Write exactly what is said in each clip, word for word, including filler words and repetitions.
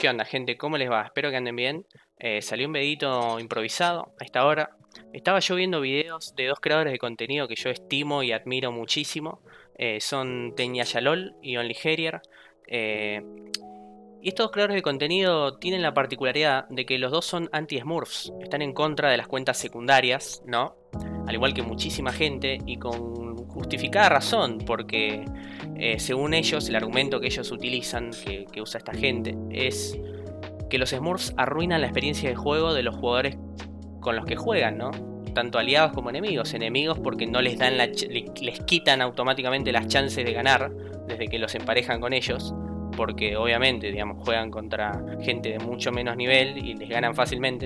¿Qué onda, gente? ¿Cómo les va? Espero que anden bien. Eh, salió un videito improvisado a esta hora. Estaba yo viendo videos de dos creadores de contenido que yo estimo y admiro muchísimo. Eh, son Tenya Yalol y OnlyHerier. Eh, y estos dos creadores de contenido tienen la particularidad de que los dos son anti-smurfs. Están en contra de las cuentas secundarias, ¿no? Al igual que muchísima gente y con justificada razón, porque eh, según ellos, el argumento que ellos utilizan, que, que usa esta gente, es que los Smurfs arruinan la experiencia de juego de los jugadores con los que juegan, ¿no? Tanto aliados como enemigos. Enemigos porque no les dan la les quitan automáticamente las chances de ganar desde que los emparejan con ellos, porque obviamente, digamos, juegan contra gente de mucho menos nivel y les ganan fácilmente.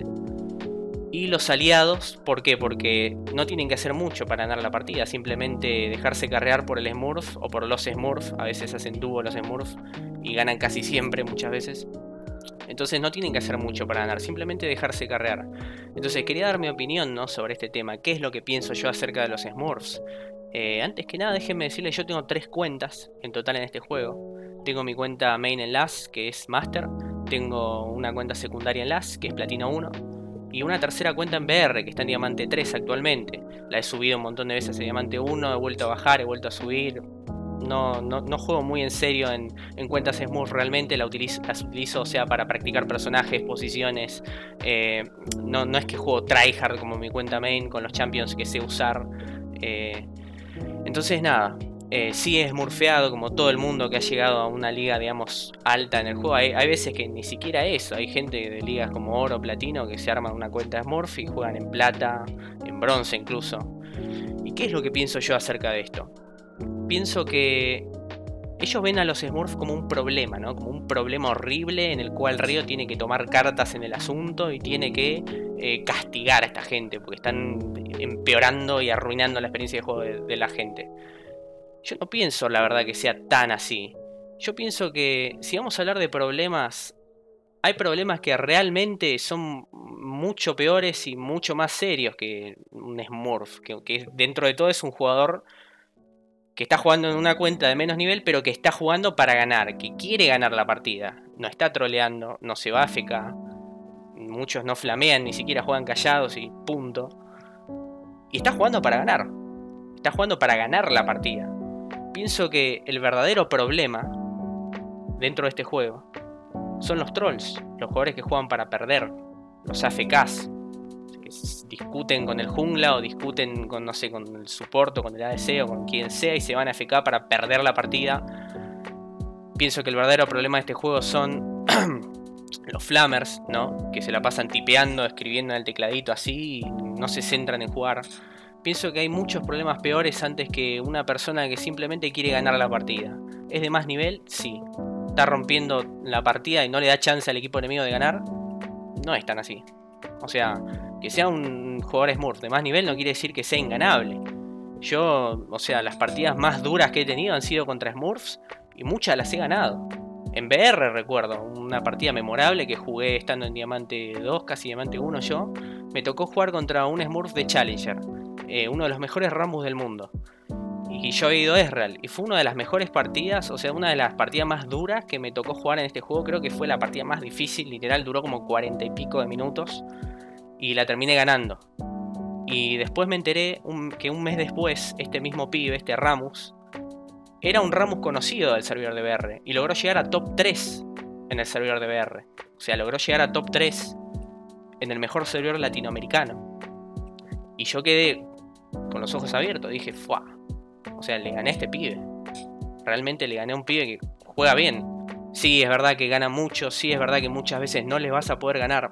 Y los aliados, ¿por qué? Porque no tienen que hacer mucho para ganar la partida, simplemente dejarse carrear por el Smurf o por los Smurfs. A veces hacen dúo los Smurfs y ganan casi siempre, muchas veces. Entonces no tienen que hacer mucho para ganar, simplemente dejarse carrear. Entonces quería dar mi opinión, ¿no?, sobre este tema. ¿Qué es lo que pienso yo acerca de los Smurfs? Eh, antes que nada, déjenme decirles, yo tengo tres cuentas en total en este juego. Tengo mi cuenta main en Las, que es Master. Tengo una cuenta secundaria en Las, que es Platino uno. Y una tercera cuenta en B R, que está en Diamante tres actualmente. La he subido un montón de veces a Diamante uno, he vuelto a bajar, he vuelto a subir. No, no, no juego muy en serio en, en cuentas Smurf realmente, la utilizo, las utilizo, o sea, para practicar personajes, posiciones. Eh, no, no es que juego tryhard como mi cuenta main con los champions que sé usar. Eh, entonces nada, eh, sí es smurfeado como todo el mundo que ha llegado a una liga, digamos, alta en el juego. Hay, hay veces que ni siquiera eso, hay gente de ligas como oro, platino, que se arman una cuenta Smurf y juegan en plata, en bronce incluso. ¿Y qué es lo que pienso yo acerca de esto? Pienso que ellos ven a los Smurfs como un problema, ¿no? Como un problema horrible en el cual Río tiene que tomar cartas en el asunto y tiene que eh, castigar a esta gente porque están empeorando y arruinando la experiencia de juego de, de la gente. Yo no pienso, la verdad, que sea tan así. Yo pienso que si vamos a hablar de problemas, hay problemas que realmente son mucho peores y mucho más serios que un Smurf, que, que dentro de todo es un jugador que está jugando en una cuenta de menos nivel, pero que está jugando para ganar, que quiere ganar la partida. No está troleando, no se va a F K. Muchos no flamean, ni siquiera juegan callados y punto. Y está jugando para ganar. Está jugando para ganar la partida. Pienso que el verdadero problema dentro de este juego son los trolls, los jugadores que juegan para perder, los A F Ks. Que discuten con el jungla o discuten con, no sé, con el support o con el A D C o con quien sea y se van a F K para perder la partida. Pienso que el verdadero problema de este juego son los flammers, ¿no? Que se la pasan tipeando, escribiendo en el tecladito así y no se centran en jugar. Pienso que hay muchos problemas peores antes que una persona que simplemente quiere ganar la partida. ¿Es de más nivel? Sí. ¿Está rompiendo la partida y no le da chance al equipo enemigo de ganar? No es tan así. O sea, que sea un jugador Smurf de más nivel no quiere decir que sea inganable. Yo, o sea, las partidas más duras que he tenido han sido contra Smurfs y muchas las he ganado. En B R recuerdo una partida memorable que jugué estando en Diamante dos, casi Diamante uno yo. Me tocó jugar contra un Smurf de Challenger, eh, uno de los mejores Rammus del mundo. Y yo he ido a Ezreal y fue una de las mejores partidas, o sea, una de las partidas más duras que me tocó jugar en este juego. Creo que fue la partida más difícil, literal, duró como cuarenta y pico de minutos. Y la terminé ganando. Y después me enteré un, que un mes después, este mismo pibe, este Rammus, era un Rammus conocido del servidor de B R. Y logró llegar a top tres en el servidor de B R. O sea, logró llegar a top tres en el mejor servidor latinoamericano. Y yo quedé con los ojos abiertos. Dije, ¡fua! O sea, le gané a este pibe. Realmente le gané a un pibe que juega bien. Sí, es verdad que gana mucho. Sí, es verdad que muchas veces no les vas a poder ganar.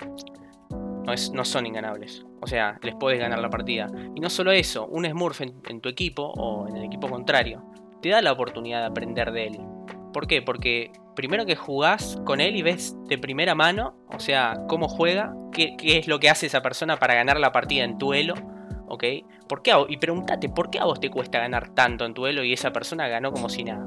No, es, no son inganables. O sea, les puedes ganar la partida. Y no solo eso, un Smurf en, en tu equipo o en el equipo contrario te da la oportunidad de aprender de él. ¿Por qué? Porque primero que jugás con él y ves de primera mano, o sea, cómo juega, qué, qué es lo que hace esa persona para ganar la partida en tu elo, ¿ok? ¿Por qué a, y pregúntate, ¿por qué a vos te cuesta ganar tanto en tu elo y esa persona ganó como si nada?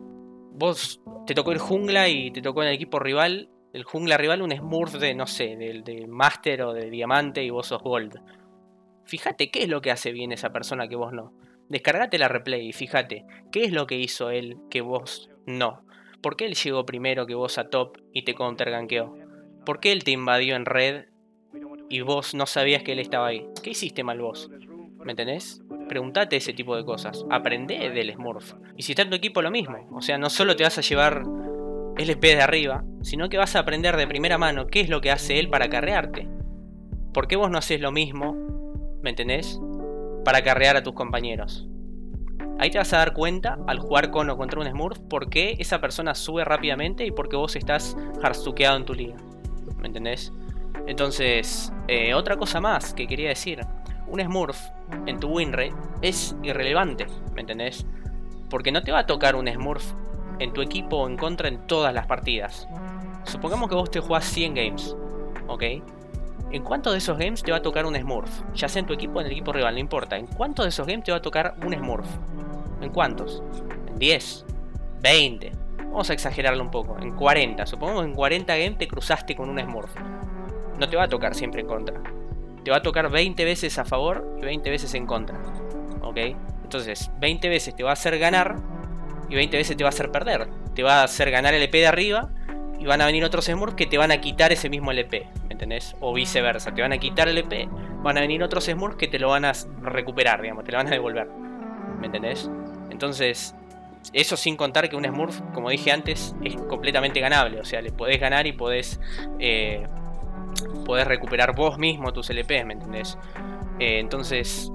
Vos te tocó el jungla y te tocó en el equipo rival, el jungla rival, un Smurf de, no sé, de, de Master o de Diamante y vos sos Gold. Fíjate qué es lo que hace bien esa persona que vos no. Descargate la replay y fíjate qué es lo que hizo él que vos no. ¿Por qué él llegó primero que vos a top y te countergankeó? ¿Por qué él te invadió en red y vos no sabías que él estaba ahí? ¿Qué hiciste mal vos? ¿Me entendés? Preguntate ese tipo de cosas. Aprendé del Smurf. Y si está en tu equipo, lo mismo. O sea, no solo te vas a llevar L P de arriba, sino que vas a aprender de primera mano qué es lo que hace él para carrearte. ¿Por qué vos no haces lo mismo? ¿Me entendés? Para carrear a tus compañeros. Ahí te vas a dar cuenta, al jugar con o contra un Smurf, por qué esa persona sube rápidamente y por qué vos estás hardstukeado en tu liga. ¿Me entendés? Entonces, eh, otra cosa más que quería decir. Un Smurf en tu win rate es irrelevante, ¿me entendés? Porque no te va a tocar un Smurf en tu equipo o en contra en todas las partidas. Supongamos que vos te jugás cien games, ¿ok? ¿En cuántos de esos games te va a tocar un Smurf? Ya sea en tu equipo o en el equipo rival, no importa. ¿En cuántos de esos games te va a tocar un Smurf? ¿En cuántos? ¿En diez? ¿veinte? Vamos a exagerarlo un poco. En cuarenta. Supongamos que en cuarenta games te cruzaste con un Smurf. No te va a tocar siempre en contra. Te va a tocar veinte veces a favor y veinte veces en contra. ¿Ok? Entonces, veinte veces te va a hacer ganar y veinte veces te va a hacer perder. Te va a hacer ganar el L P de arriba y van a venir otros Smurfs que te van a quitar ese mismo L P. ¿Me entendés? O viceversa. Te van a quitar el L P, van a venir otros Smurfs que te lo van a recuperar, digamos. Te lo van a devolver. ¿Me entendés? Entonces, eso sin contar que un Smurf, como dije antes, es completamente ganable. O sea, le podés ganar y podés... Eh, podés recuperar vos mismo tus L Ps, ¿me entendés? Eh, entonces,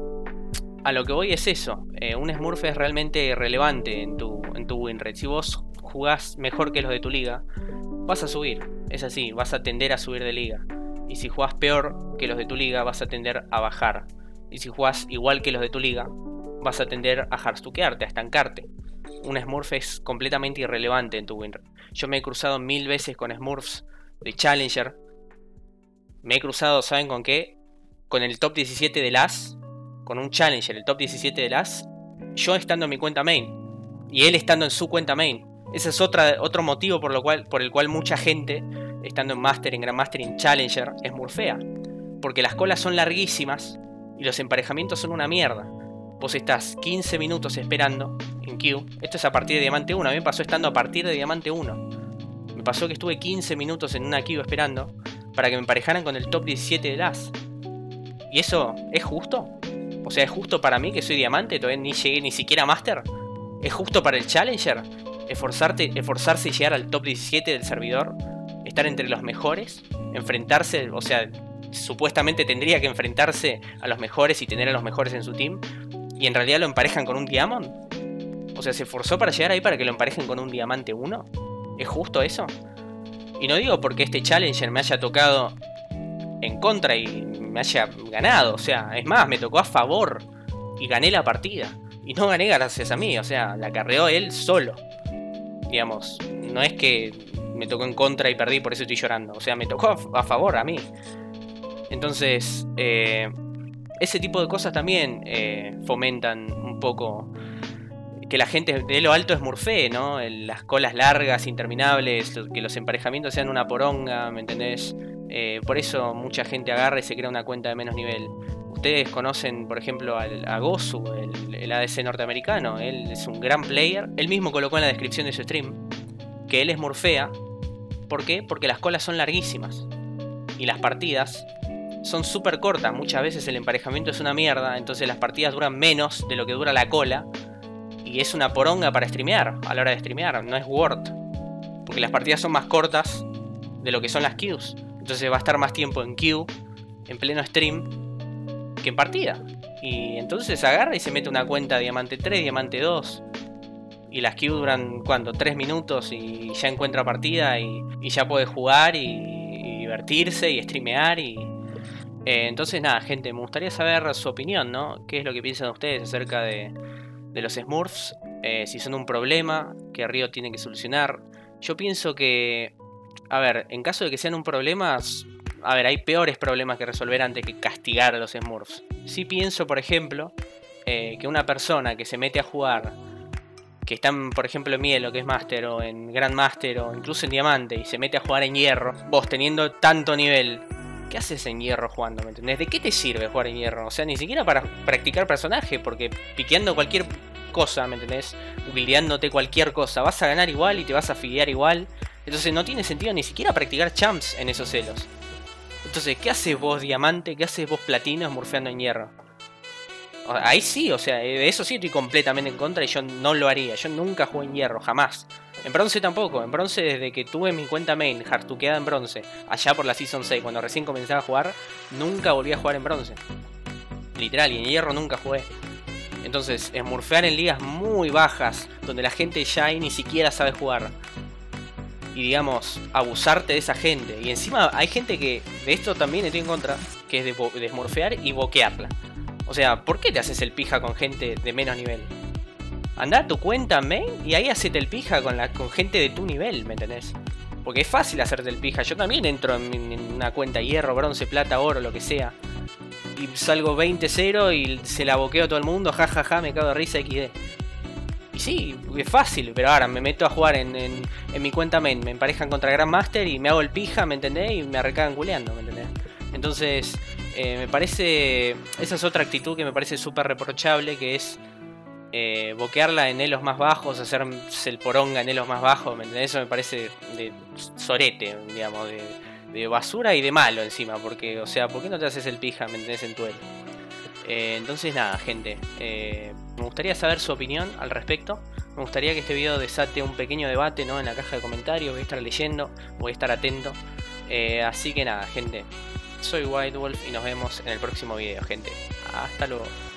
a lo que voy es eso. Eh, un Smurf es realmente relevante en tu, en tu win rate. Si vos jugás mejor que los de tu liga, vas a subir. Es así, vas a tender a subir de liga. Y si jugás peor que los de tu liga, vas a tender a bajar. Y si jugás igual que los de tu liga, vas a tender a hardstukearte, a estancarte. Un Smurf es completamente irrelevante en tu win rate. Yo me he cruzado mil veces con Smurfs de Challenger. Me he cruzado, ¿saben con qué? Con el top diecisiete de las. Con un Challenger, el top diecisiete de las. Yo estando en mi cuenta main. Y él estando en su cuenta main. Ese es otra, otro motivo por, lo cual, por el cual mucha gente, estando en Master, en Grandmaster y en Challenger, es murfea. Porque las colas son larguísimas y los emparejamientos son una mierda. Vos estás quince minutos esperando en queue. Esto es a partir de Diamante uno. A mí me pasó estando a partir de Diamante uno. Me pasó que estuve quince minutos en una queue esperando para que me emparejaran con el top diecisiete de las. ¿Y eso es justo? O sea, ¿es justo para mí que soy diamante? Todavía ni llegué ni siquiera a Master. ¿Es justo para el Challenger? Esforzarte, esforzarse y llegar al top diecisiete del servidor. Estar entre los mejores. Enfrentarse, o sea, supuestamente tendría que enfrentarse a los mejores y tener a los mejores en su team. Y en realidad lo emparejan con un Diamond. O sea, se esforzó para llegar ahí para que lo emparejen con un Diamante uno. ¿Es justo eso? Y no digo porque este Challenger me haya tocado en contra y me haya ganado. O sea, es más, me tocó a favor y gané la partida. Y no gané gracias a mí, o sea, la carreó él solo. Digamos, no es que me tocó en contra y perdí, por eso estoy llorando. O sea, me tocó a, a favor a mí. Entonces, eh, ese tipo de cosas también eh, fomentan un poco que la gente de lo alto es murfé, ¿no? Las colas largas, interminables, que los emparejamientos sean una poronga, ¿me entendés? Eh, por eso mucha gente agarra y se crea una cuenta de menos nivel. Ustedes conocen, por ejemplo, al, a Gozu, el, el A D C norteamericano. Él es un gran player. Él mismo colocó en la descripción de su stream que él es murfea. ¿Por qué? Porque las colas son larguísimas. Y las partidas son súper cortas. Muchas veces el emparejamiento es una mierda. Entonces las partidas duran menos de lo que dura la cola. Y es una poronga para streamear. A la hora de streamear, no es worth. Porque las partidas son más cortas de lo que son las queues. Entonces va a estar más tiempo en queue, en pleno stream, que en partida. Y entonces agarra y se mete una cuenta Diamante tres, Diamante dos. Y las queues duran, ¿cuánto? tres minutos y ya encuentra partida y, y ya puede jugar y, y divertirse y streamear. Y eh, entonces nada, gente, me gustaría saber su opinión, ¿no? ¿Qué es lo que piensan ustedes acerca de, de los Smurfs? Eh, si son un problema que Riot tiene que solucionar. Yo pienso que, a ver, en caso de que sean un problema, a ver, hay peores problemas que resolver antes que castigar a los Smurfs. Sí pienso, por ejemplo, eh, que una persona que se mete a jugar, que está, por ejemplo, en Mielo, que es Master, o en Grandmaster, o incluso en Diamante, y se mete a jugar en Hierro, vos teniendo tanto nivel, ¿qué haces en Hierro jugando? ¿Me entendés? ¿De qué te sirve jugar en Hierro? O sea, ni siquiera para practicar personaje, porque piqueando cualquier cosa, ¿me entendés? Buildeándote cualquier cosa. Vas a ganar igual y te vas a fidear igual. Entonces no tiene sentido ni siquiera practicar champs en esos celos. Entonces, ¿qué haces vos, diamante? ¿Qué haces vos, platino, smurfeando en hierro? Ahí sí, o sea, de eso sí estoy completamente en contra y yo no lo haría. Yo nunca jugué en hierro, jamás. En bronce tampoco. En bronce, desde que tuve mi cuenta main, hardtuqueada en bronce, allá por la Season seis, cuando recién comenzaba a jugar, nunca volví a jugar en bronce. Literal, y en hierro nunca jugué. Entonces, smurfear en ligas muy bajas, donde la gente ya ahí ni siquiera sabe jugar, y digamos, abusarte de esa gente. Y encima hay gente que de esto también estoy en contra, que es de, de smurfear y boquearla. O sea, ¿por qué te haces el pija con gente de menos nivel? Andá a tu cuenta main y ahí hacete el pija con, la, con gente de tu nivel, ¿me entendés? Porque es fácil hacerte el pija. Yo también entro en, en una cuenta hierro, bronce, plata, oro, lo que sea, y salgo veinte cero y se la boqueo a todo el mundo, jajaja, ja, ja, me cago de risa equis de. Y sí, es fácil, pero ahora me meto a jugar en, en, en mi cuenta main, me emparejan contra Grandmaster y me hago el pija, ¿me entendés? Y me arrecagan culeando, ¿me entendés? Entonces, eh, me parece... Esa es otra actitud que me parece súper reprochable, que es eh, boquearla en elos más bajos, hacerse el poronga en elos más bajos, ¿me entendés? Eso me parece de sorete, digamos, de, de basura y de malo encima, porque, o sea, ¿por qué no te haces el pija, ¿me entendés? En tu elo. Eh, entonces nada, gente, eh, me gustaría saber su opinión al respecto. Me gustaría que este video desate un pequeño debate, ¿no? En la caja de comentarios, voy a estar leyendo, voy a estar atento. eh, Así que nada, gente, soy White Wolf y nos vemos en el próximo video, gente. Hasta luego.